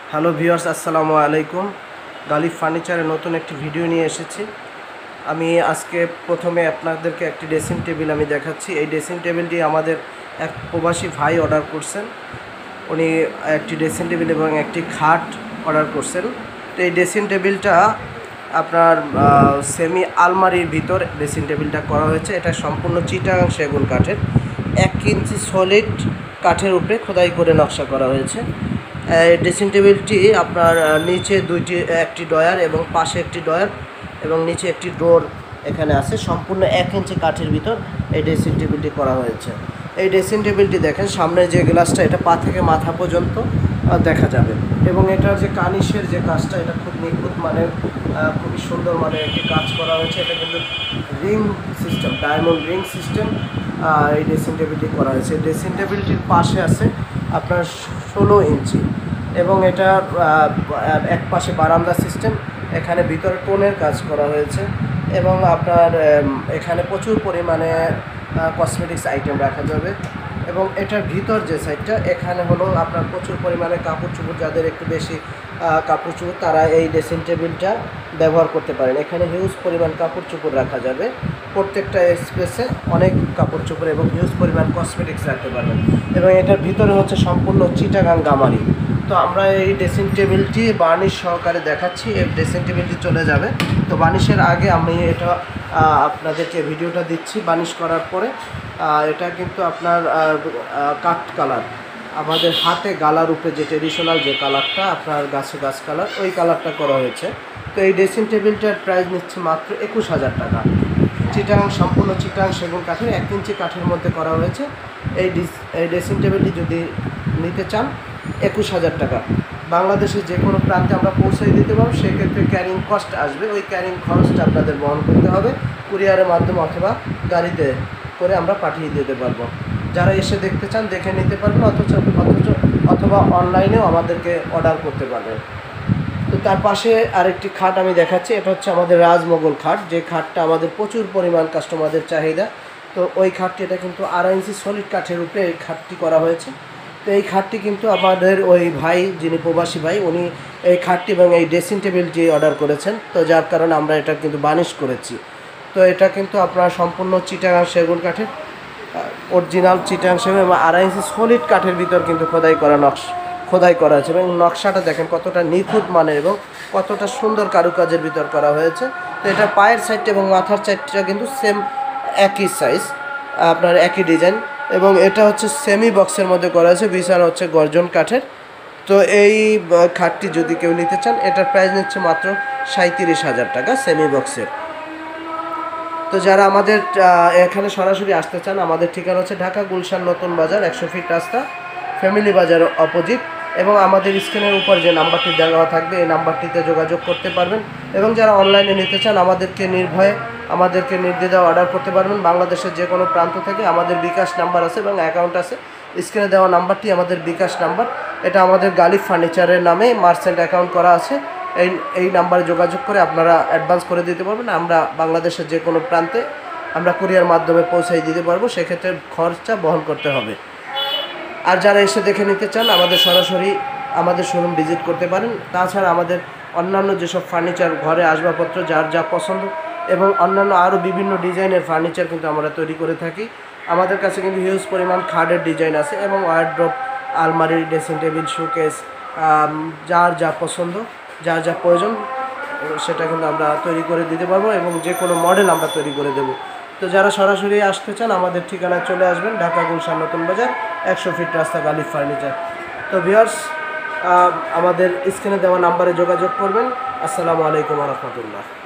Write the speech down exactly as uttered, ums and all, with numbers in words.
Hello viewers, আসসালামু আলাইকুম। গালিব ফার্নিচারের নতুন একটি ভিডিও নিয়ে এসেছি। আমি আজকে প্রথমে আপনাদেরকে একটি ড্রেসিং টেবিল আমি দেখাচ্ছি। এই ড্রেসিং টেবিলটি আমাদের এক প্রবাসী ভাই অর্ডার করছেন। উনি একটি ড্রেসিং টেবিল এবং একটি খাট অর্ডার করছেন। তো এই ড্রেসিং টেবিলটা আপনার সেমি আলমারির ভিতর ড্রেসিং টেবিলটা করা হয়েছে। এটা সম্পূর্ণ চিটাগাং সেগুন কাঠের, এক ইঞ্চি সলিড কাঠের উপরে খোদাই করে নকশা করা হয়েছে। ড্রেসিং টেবিলটি আপনার নিচে দুইটি একটি ডয়ার এবং পাশে একটি ডয়ার এবং নিচে একটি ডোর এখানে আছে। সম্পূর্ণ এক ইঞ্চি কাঠের ভিতর এই ড্রেসিং টেবিলটি করা হয়েছে। এই ড্রেসিং টেবিলটি দেখেন, সামনের যে গ্লাসটা এটা পা থেকে মাথা পর্যন্ত দেখা যাবে এবং এটার যে কানিশের যে কাজটা এটা খুব নিখুঁত মানের, খুবই সুন্দর মানের একটি কাজ করা হয়েছে। এটা কিন্তু ring system, diamond ring system এই ড্রেসিং টেবিলটি করা হয়েছে। ড্রেসিং টেবিলটির পাশে আছে আপনার ষোলো ইঞ্চি এবং এটা এক পাশে বারান্দা সিস্টেম। এখানে ভিতরে টোনের কাজ করা হয়েছে এবং আপনার এখানে প্রচুর পরিমাণে কসমেটিক্স আইটেম রাখা যাবে এবং এটার ভিতর যে সাইডটা এখানে হলো আপনার প্রচুর পরিমাণে কাপড় চোপড়, যাদের একটু বেশি কাপড় চোপড় তারা এই ড্রেসিং টেবিলটা ব্যবহার করতে পারেন। এখানে হিউজ পরিমাণ কাপড় চোপড় রাখা যাবে, প্রত্যেকটা স্পেসে অনেক কাপড় চোপড় এবং হিউজ পরিমাণ কসমেটিক্স রাখতে পারবেন এবং এটার ভিতরে হচ্ছে সম্পূর্ণ চিটাগাং গামারি। তো আমরা এই ড্রেসিং টেবিলটি বার্নিশ সহকারে দেখাচ্ছি। এই ড্রেসিং টেবিলটি চলে যাবে। তো বার্নিশের আগে আমি এটা আপনাদেরকে ভিডিওটা দিচ্ছি। বার্নিশ করার পরে এটা কিন্তু আপনার কাঠ কালার, আমাদের হাতে গালার উপরে যে ট্রেডিশনাল যে কালারটা আপনার গাছে গাছ কালার, ওই কালারটা করা হয়েছে। তো এই ড্রেসিং টেবিলটার প্রাইস নিচ্ছে মাত্র একুশ হাজার টাকা। চিটাগাং, সম্পূর্ণ চিটাগাং সেগুন কাঠের, এক ইঞ্চি কাঠের মধ্যে করা হয়েছে। এই এই ড্রেসিং টেবিলটি যদি নিতে চান একুশ হাজার টাকা, বাংলাদেশের যে কোনো প্রান্তে আমরা পৌঁছে দিতে পারবো। সেক্ষেত্রে ক্যারিং কস্ট আসবে, ওই ক্যারিং খরচটা আপনাদের বহন করতে হবে। কুরিয়ারের মাধ্যমে অথবা গাড়িতে করে আমরা পাঠিয়ে দিতে পারবো। যারা এসে দেখতে চান দেখে নিতে পারবেন, অথচ অথচ অথবা অনলাইনেও আমাদেরকে অর্ডার করতে পারবেন। তো তার পাশে আরেকটি খাট আমি দেখাচ্ছি। এটা হচ্ছে আমাদের রাজমোগল খাট, যে খাটটা আমাদের প্রচুর পরিমাণ কাস্টমারদের চাহিদা। তো ওই খাটটি, এটা কিন্তু আড়াই ইঞ্চি সলিড কাঠের উপরে এই খাটটি করা হয়েছে। তো এই খাটটি কিন্তু আমাদের ওই ভাই, যিনি প্রবাসী ভাই, উনি এই খাটটি এবং এই ড্রেসিং টেবিলটি অর্ডার করেছেন। তো যার কারণে আমরা এটা কিন্তু বার্নিশ করেছি। তো এটা কিন্তু আপনার সম্পূর্ণ চিটাগাং সেগুন কাঠের, অরিজিনাল চিটাগাং সেগুন এবং আড়াই ইঞ্চি সলিড কাঠের ভিতর কিন্তু খোদাই করা নকশা খোদাই করা আছে এবং নকশাটা দেখেন কতটা নিখুঁত মানের এবং কতটা সুন্দর কারুকাজের ভিতর করা হয়েছে। তো এটা পায়ের সাইডটা এবং মাথার সাইডটা কিন্তু সেম একই সাইজ, আপনার একই ডিজাইন এবং এটা হচ্ছে সেমি বক্সের মধ্যে করা হয়েছে। বিছানা হচ্ছে গর্জন কাঠের। তো এই খাটটি যদি কেউ নিতে চান এটার প্রাইস নিচ্ছে মাত্র সাঁইত্রিশ হাজার টাকা সেমি বক্সের। তো যারা আমাদের এখানে সরাসরি আসতে চান, আমাদের ঠিকানা হচ্ছে ঢাকা গুলশান নতুন বাজার, একশো ফিট রাস্তা, ফ্যামিলি বাজার অপোজিট এবং আমাদের স্ক্রিনের উপর যে নাম্বারটি দেওয়া থাকবে এই নাম্বারটিতে যোগাযোগ করতে পারবেন। এবং যারা অনলাইনে নিতে চান আমাদেরকে নির্ভয়ে আমাদেরকে নির্দ্বিধায় অর্ডার করতে পারবেন। বাংলাদেশের যে কোনো প্রান্ত থেকে আমাদের বিকাশ নাম্বার আছে এবং অ্যাকাউন্ট আছে। স্ক্রিনে দেওয়া নাম্বারটি আমাদের বিকাশ নাম্বার। এটা আমাদের গালিব ফার্নিচারের নামে মার্চেন্ট অ্যাকাউন্ট করা আছে। এই এই নাম্বারে যোগাযোগ করে আপনারা অ্যাডভান্স করে দিতে পারবেন। আমরা বাংলাদেশের যে কোনো প্রান্তে আমরা কুরিয়ার মাধ্যমে পৌঁছাই দিতে পারবো, সেক্ষেত্রে খরচা বহন করতে হবে। আর যারা এসে দেখে নিতে চান আমাদের সরাসরি আমাদের শোরুম ভিজিট করতে পারেন। তাছাড়া আমাদের অন্যান্য যেসব ফার্নিচার, ঘরে আসবাবপত্র যার যা পছন্দ এবং অন্যান্য আরও বিভিন্ন ডিজাইনের ফার্নিচার কিন্তু আমরা তৈরি করে থাকি। আমাদের কাছে কিন্তু হিউজ পরিমাণ খাটের ডিজাইন আছে এবং ওয়ার্ড্রপ, আলমারি, ড্রেসিং টেবিল, শোকেস, যার যা পছন্দ, যার যা প্রয়োজন সেটা কিন্তু আমরা তৈরি করে দিতে পারবো এবং যে কোনো মডেল আমরা তৈরি করে দেবো। তো যারা সরাসরি আসতে চান আমাদের ঠিকানায় চলে আসবেন, ঢাকা গুলশান নতুন বাজার, একশো ফিট রাস্তা, গালিব ফার্নিচার। তো ভিউয়ার্স, আমাদের স্ক্রিনে দেওয়া নাম্বারে যোগাযোগ করবেন। আসসালামু আলাইকুম ওয়া রাহমাতুল্লাহ।